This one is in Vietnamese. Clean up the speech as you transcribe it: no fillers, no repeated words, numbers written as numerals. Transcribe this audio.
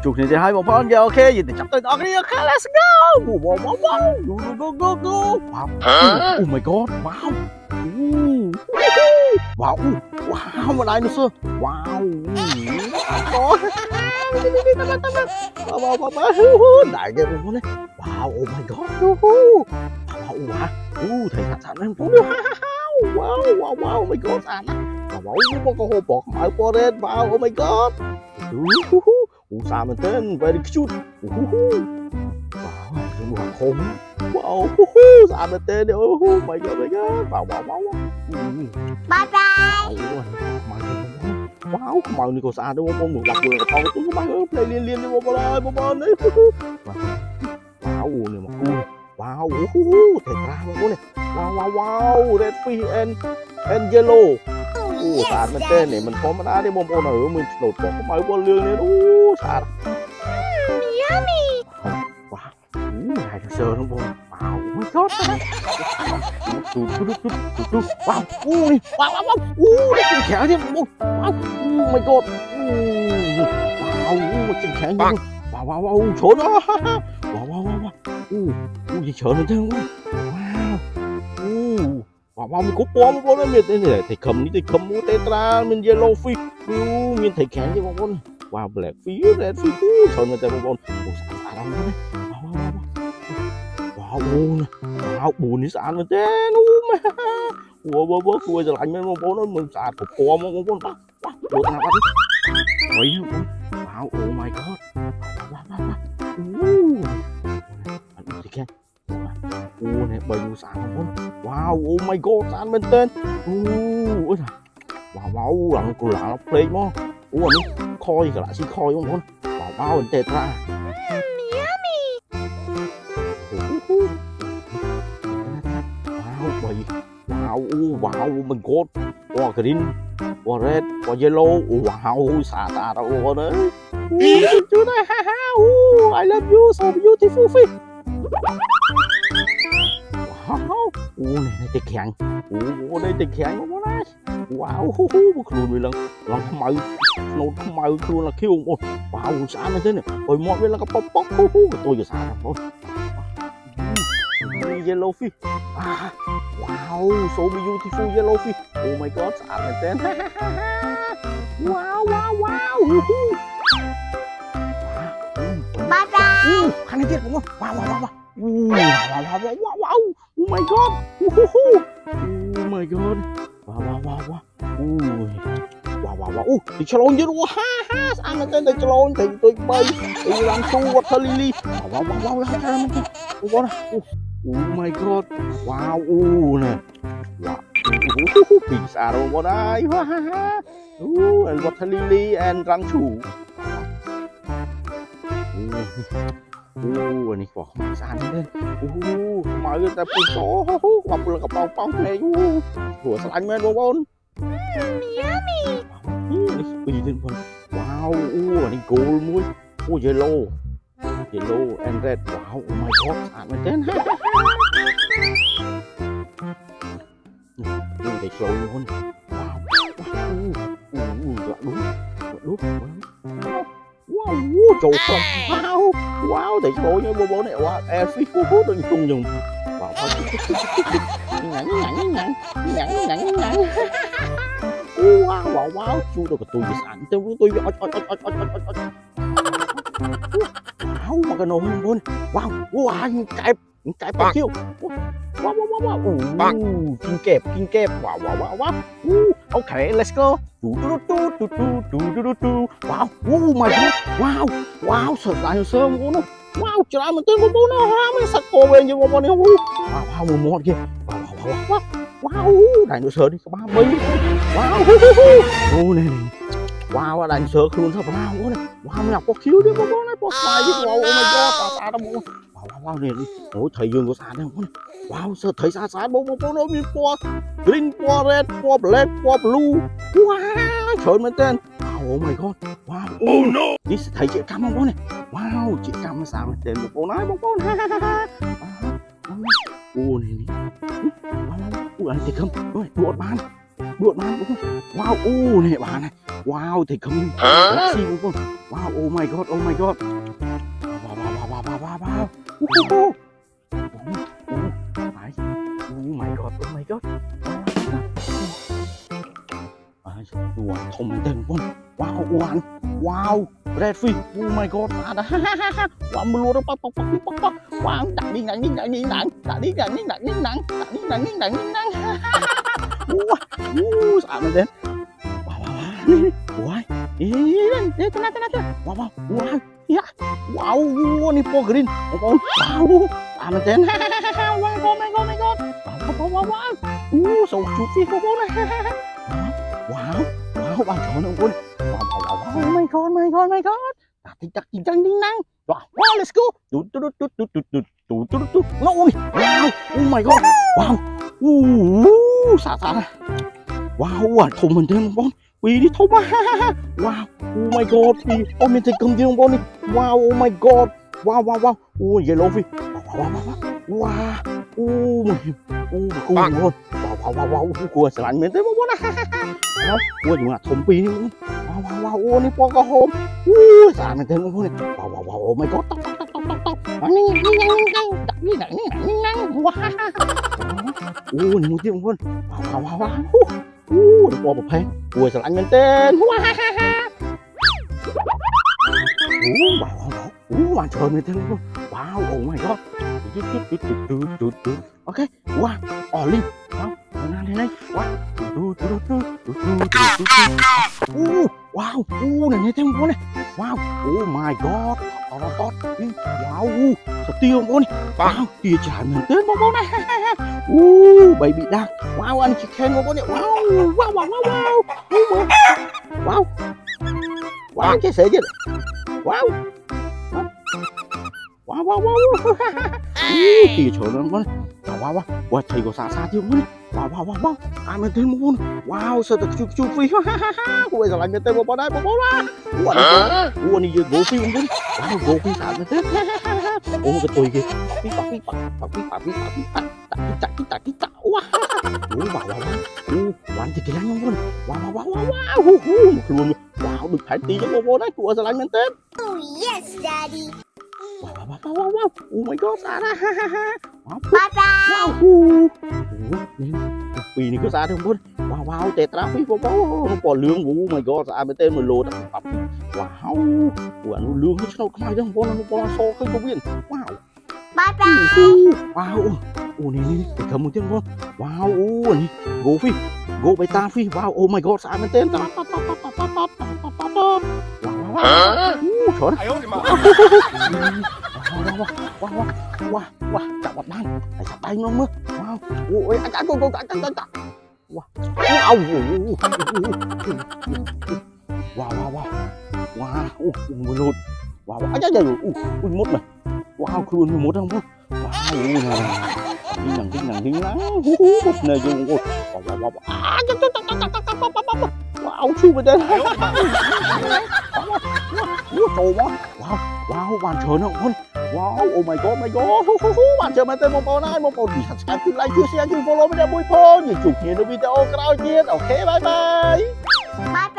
chụp thì hai bọn con giờ ok gì thì chắp tay đó đi ok let's go wow wow wow go go go wow oh my god wow wow wow mà này nữa xưa wow có đại cái con này wow oh my god wow wow thầy thật thật em wow wow wow oh my god anh wow wow con hồ bọt mở qua đây wow oh my god sao mình tên very cute wow những hoàng hôn wow sao mình tên oh my god wow wow wow bye bye wow màu này còn xa đúng không con đặt vừa con chúng các bạn ơi liên liên đi bông đấy wow này mà cool wow thầy ra mà con này wow wow red fish and yellow sao mình tên này mình có mà đá đi bông ở mình nổi có mấy con lương này sao yummy wow này thật sự đúng không wow my god wow ui wow nó khẽ chứ wow oh my god wow mà chân khẽ như wow chỗ đó wow gì sợ nữa chứ wow mình có bom nó miệt này thầy cầm thì cầm mua tetra mình yellow fish mình thầy khẽ như con wow black fish red fish sợ người ta con sao đâu đấy wow buồn đi sao mà thế mà wow cua giờ lạnh mấy bố nó mình sạt cục cua mà con bắt được nào bắt mấy wow oh my god anh khen này bầy sạt con wow oh my god sạt bên tên wow làm cô lạ play mà anh khoi cả lại xin khoi không con wow anh tê ra wow mình có wow green wow red wow yellow wow xả đâu đấy chú này I love you so beautiful fish wow này tịch kháng đây tịch kháng của nó đấy wow luôn lần không mày luôn là kêu một wow xả như thế này rồi mọi người là cái pop tôi giờ xả thôi yellow fish wow so beautiful yellow fish oh my god sao này tên wow bye bye khăn này tiết đúng không wow oh my god oh my god wow thì cho lôn chứ đúng không ha sao này tên cho lôn thì tôi bay thì làm su water lily wow oh my god wow nè wow pizza đâu có đấy and water lily and ranchu này bỏ không sàn lên mọi người ta phun số gặp là gặp bông này của anh men bông yummy cái gì con wow này gold muối yellow and red wow oh my god sàn lên tên để show luôn wow trời wow để show như bố này wow airfish tôi tung dùng wow wow chú tôi tôi sẵn tôi wow mà cái nồi luôn wow cái bao nhiêu wow kinh kẹp wow okay let's go wow oh my god wow sợ lại sớm bố nó wow trời mình tên bố nó mới sạch cô về như bố này wow một kia wow đại nó sợ đi có 30 wow này wow đại sợ luôn sao wow này wow nào có khiếu đi bố này có sai chứ wow oh my god ta đâu bố wow này ôi thầy dương của sàn đây wow sợ thầy xa bố nó bị qua green qua red qua black qua blue wow trời mình tên oh my god wow oh no đi thầy chị cam không bố này wow chị cam sao mình tên một cô nói bố này wow anh thì không đuột bán wow này bà này wow thì không xì luôn wow oh my god wow oh my god wow thông tin luôn wow red fish oh my god ada wow melulu wow đặt đi nặng sao đến wow ini tenang wow ini po green wow sao đến wow my god so cute fish wow bạn chọn ông quân wow my god chắc đi năng wow let's go no wow oh my god wow xả wow thông mình thêm con vì đi thông wow oh my god thì ông mình thấy cầm gì con đi wow oh my god wow yellow fish wow wow cuaสลัดเหมือนเดิมหมดนะcuaอยู่อ่ะถมปีนี่wowนี่ปอกระโหมสลัดเหมือนเดิมหมดเลยwow oh my godนี่ว้าวนี่มือเตี้ยคนว้าวนี่ปอกแบบแพงครัวสลัดเหมือนเดิมว้าววันเชิญเหมือนเดิมว้าว oh my god ok wow Ollie này wow wow này thêm con này wow oh my god wow sao tiêu con này wow tia chả mình tên con này baby đang wow anh chị khen con này wow cái sợi gì wow tia trời ơi con wow thầy có xa tiêu con wow ai mình tên một wow sao được chụp phi bây giờ lại mình tên một bao đây wow này giờ gỗ phi không con wow gỗ phi sao mình tên cái tùy kìa phi wow bạn thì cái lăng không con wow wow được thải tí cho bao đấy của giờ lại mình tên Yes, Daddy. wow oh my god xa ra Bye bye. wow phi này có xa không con wow tetra phi không có lương vũ my god xa bên tên mình lô đặt tập wow quần lương hết sao không ai đâu con so không có viên wow Bye bye. wow này cầm một tiếng con wow này go beta phi wow oh my god xa bên tên wow chặt bật bay chặt bay nó mưa wow ôi anh wow mưa lụt wow anh trời ui mốt này wow luôn mốt không wow đi nắng một nơi dùng wow chu bên đây wow bạn trời nó con wow oh my god bạn trời mà tên một con gì thật sự like chia sẻ follow video vui phô nhiều chục nhiều video cao chiên ok bye bye